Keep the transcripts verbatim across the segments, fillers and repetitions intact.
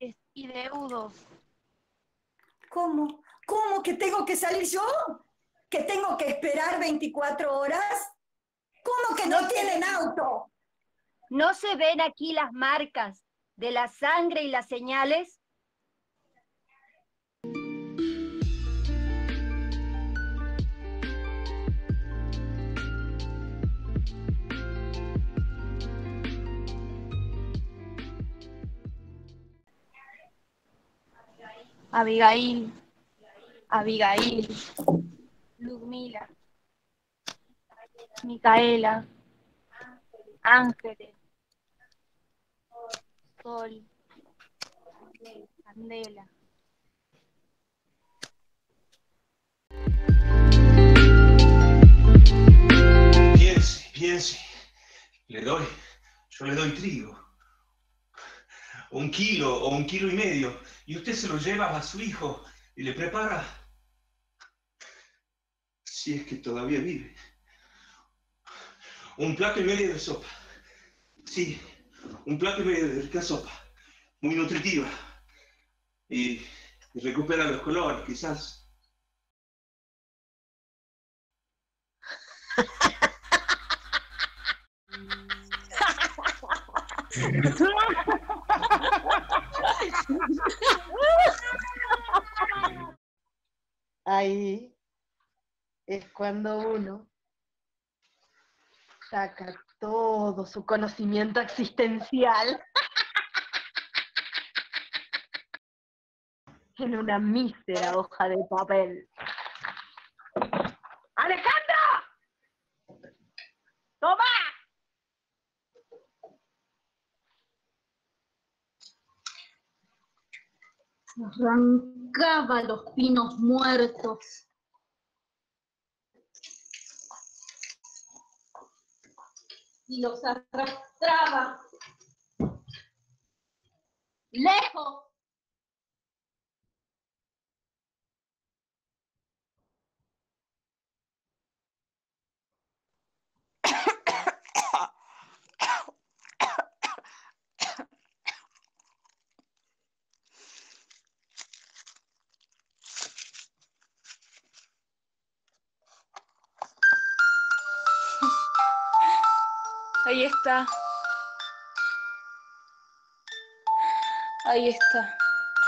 pendientes y deudos. ¿Cómo? ¿Cómo que tengo que salir yo? ¿Que tengo que esperar veinticuatro horas? ¿Cómo que no, no tienen auto? ¿No se ven aquí las marcas de la sangre y las señales? Abigail, Abigail, Ludmila, Micaela, Ángeles, Sol, Candela. Piense, piense. Le doy, yo le doy trigo. Un kilo o un kilo y medio. Y usted se lo lleva a su hijo y le prepara, si es que todavía vive, un plato y medio de sopa. Sí, un plato y medio de rica sopa. Muy nutritiva. Y, y recupera los colores, quizás. Ahí es cuando uno saca todo su conocimiento existencial en una mísera hoja de papel. ¡Alejandro! ¡Toma! Arrancaba los pinos muertos. Y los arrastraba lejos. Ahí está. Ahí está.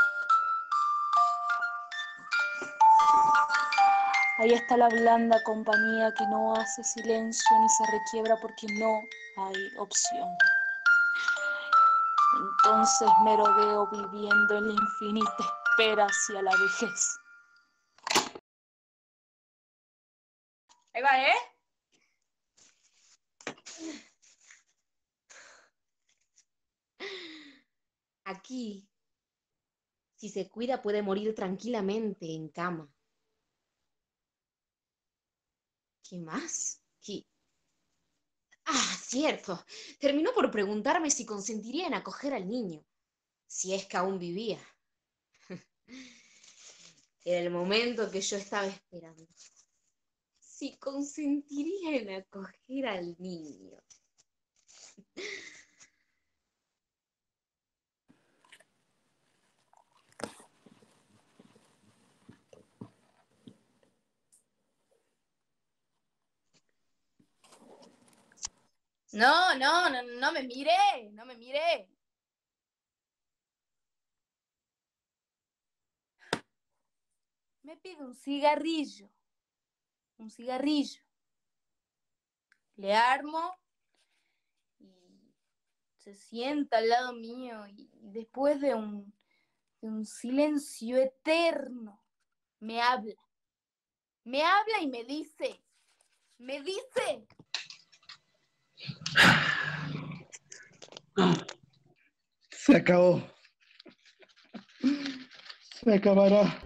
Ahí está la blanda compañía que no hace silencio ni se requiebra porque no hay opción. Entonces merodeo viviendo en la infinita espera hacia la vejez. Ahí va, ¿eh? Aquí, si se cuida, puede morir tranquilamente en cama. ¿Qué más? ¿Qué? Ah, cierto. Terminó por preguntarme si consentiría en acoger al niño, si es que aún vivía. Era el momento que yo estaba esperando. Si consentiría en acoger al niño. No, no, no, no me mire, no me mire. Me pide un cigarrillo, un cigarrillo. Le armo y se sienta al lado mío y después de un, de un silencio eterno me habla. Me habla y me dice, me dice. Se acabó. Se acabará.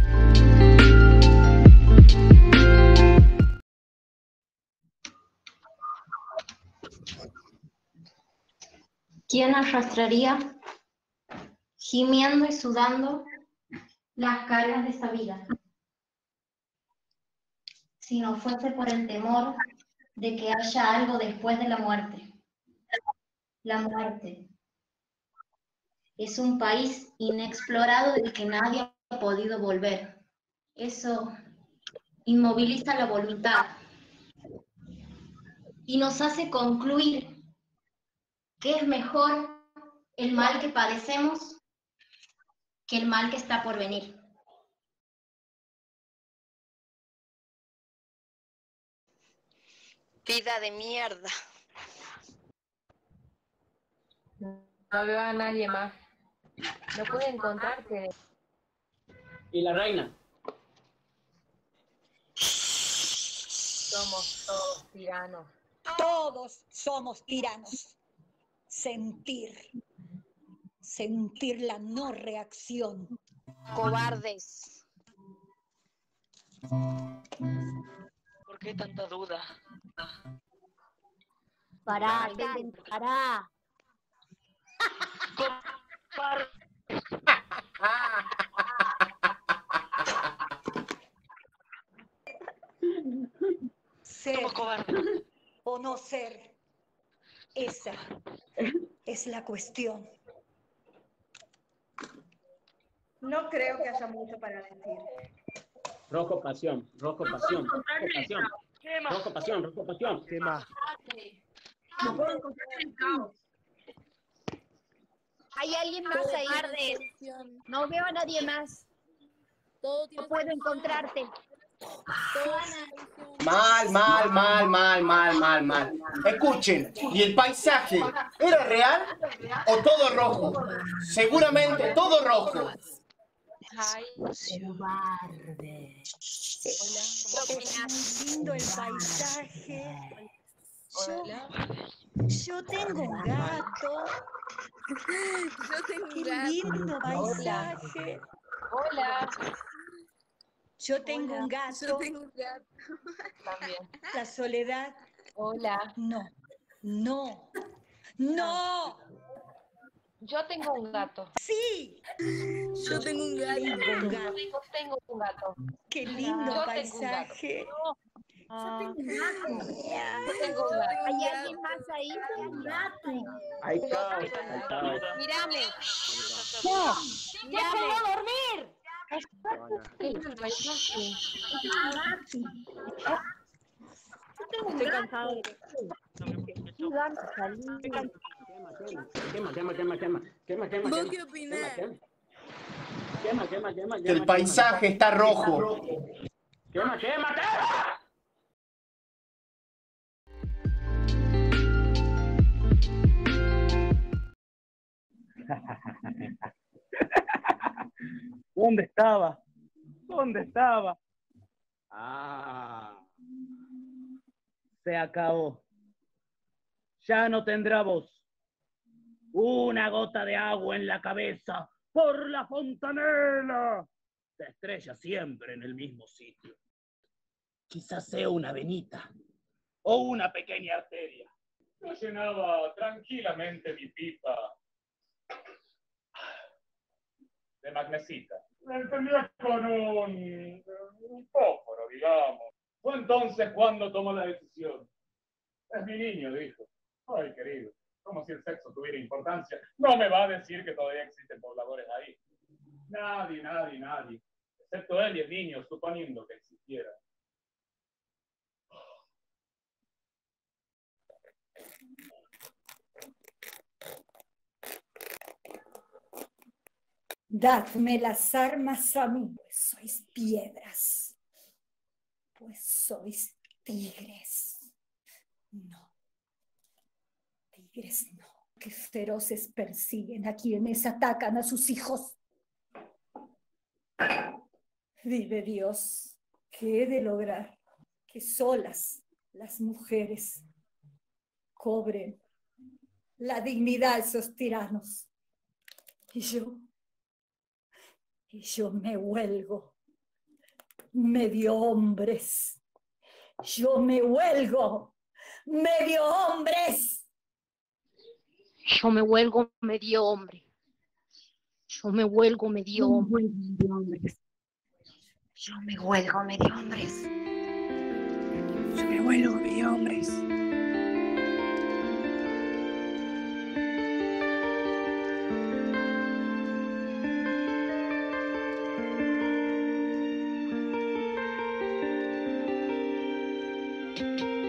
¿Quién arrastraría, gimiendo y sudando, las cargas de esta vida? Si no fuese por el temor de que haya algo después de la muerte. La muerte. Es un país inexplorado del que nadie ha podido volver. Eso inmoviliza la voluntad y nos hace concluir que es mejor el mal que padecemos que el mal que está por venir. Vida de mierda. No veo a nadie más. No puedo encontrarte. ¿Y la reina? Somos todos tiranos. Todos somos tiranos. Sentir. Sentir la no reacción. Cobardes. ¿Por qué tanta duda? Pará, Kevin, pará. Ser o no ser, esa es la cuestión. No creo que haya mucho para decir. Rojo pasión, rojo pasión, rojo pasión, rojo pasión, rojo pasión. ¿Qué más? No puedo encontrar el caos. ¿Hay alguien más ahí? No veo a nadie más. No puedo encontrarte. Mal, mal, mal, mal, mal, mal, mal. Escuchen, ¿y el paisaje era real o todo rojo? Seguramente todo rojo. Ay, cobarde. Es lindo el paisaje. Yo, yo tengo un gato. Yo tengo un Qué gato. lindo paisaje. Hola. Yo tengo Hola. un gato. Yo tengo un gato. También. La soledad. Hola. No. No. No. Yo tengo un gato. Sí. Yo tengo un gato. Tengo un gato. Yo tengo un gato. Qué lindo Yo tengo un gato. paisaje. Yo tengo un gato. Yo tengo un gato. ¿Hay alguien más ahí? Hay caos, hay caos. Mírame. No. Mírame. ¡Déjalo dormir! Estoy cansado. Quema, quema, quema, quema, quema, quema, ¿Vos quema, qué opinás? quema, quema, quema, quema, El quema, paisaje está rojo. quema, quema, quema. ¿Dónde estaba? ¿Dónde estaba? Ah, Se acabó. Ya no tendrá voz. Una gota de agua en la cabeza por la fontanela. Se estrella siempre en el mismo sitio. Quizás sea una venita o una pequeña arteria. Yo llenaba tranquilamente mi pipa de magnesita. La encendía con un, un fósforo, digamos. Fue entonces cuando tomó la decisión. Es mi niño, dijo. Ay, querido, como si el sexo tuviera importancia. No me va a decir que todavía existen pobladores ahí. Nadie, nadie, nadie. Excepto él y el niño, suponiendo que existiera. Dadme las armas a mí, pues sois piedras, pues sois tigres. No, tigres no, que feroces persiguen a quienes atacan a sus hijos. Vive Dios, que he de lograr que solas las mujeres cobren la dignidad de esos tiranos. Y yo... Y yo me huelgo, medio hombres. Yo me huelgo, medio hombres. Yo me huelgo medio hombre. Yo me huelgo medio hombre. Yo me huelgo medio hombres. Yo me huelgo medio hombres. Chao.